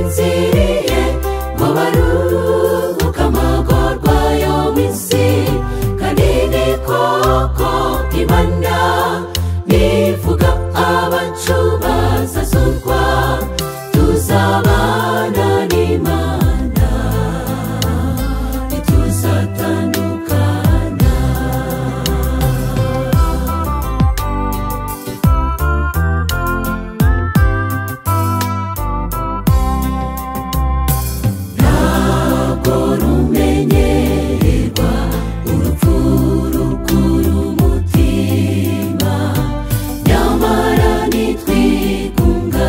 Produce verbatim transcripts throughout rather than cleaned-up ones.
barasinziriye ngo baruhuke amagorwa yo mu isi. Kandi ni koko Imana nivuga abacu bazazurwa, tuzabana n'Imana ntituzatandukana. Ntabwo rumenyerwa urupfu rukura umutima, nyamara nitwigunga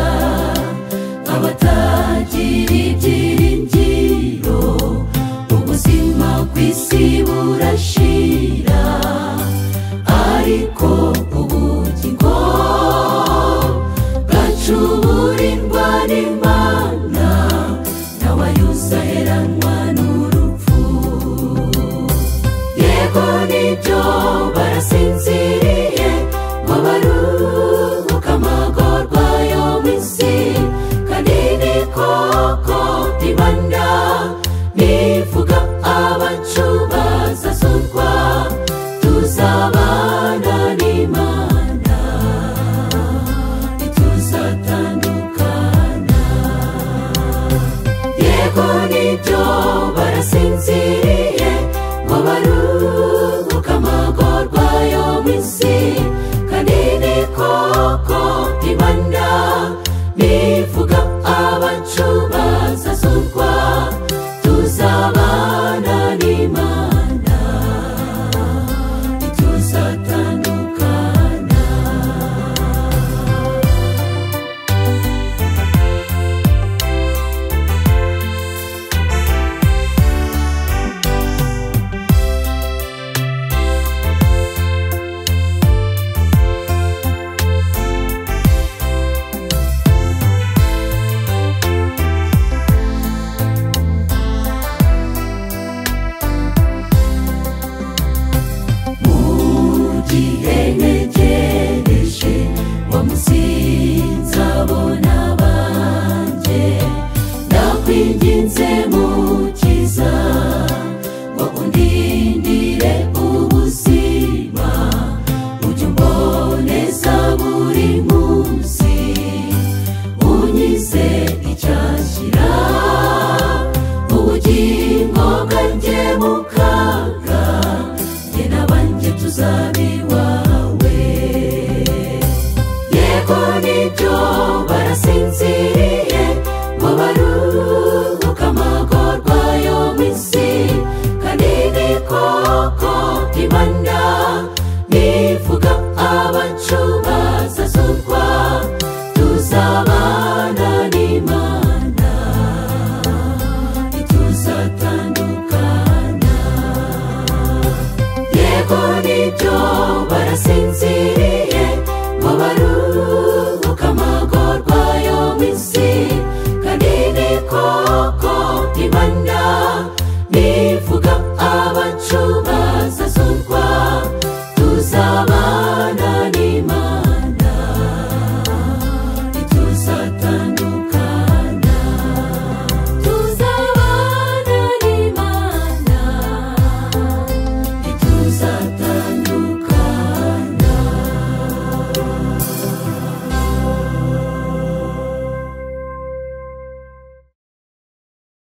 abatagira ibyiringiro, ubuzima ku isi burashira, ariko ubugingo bwacu burindwa n'Imana, ntawayuzaheranwa n'urupfu. Yego nibyo barasinziriye ngo baruhuke amagorwa yo mu isi. Kandi ni koko Imana nivuga abacu bazazurwa, tuzabana n'Imana ntituzatandukana. Yego nibyo barasinziriye ngo baruhuke amagorwa yo mu isi. Kandi ni koko Imana nivuga abacu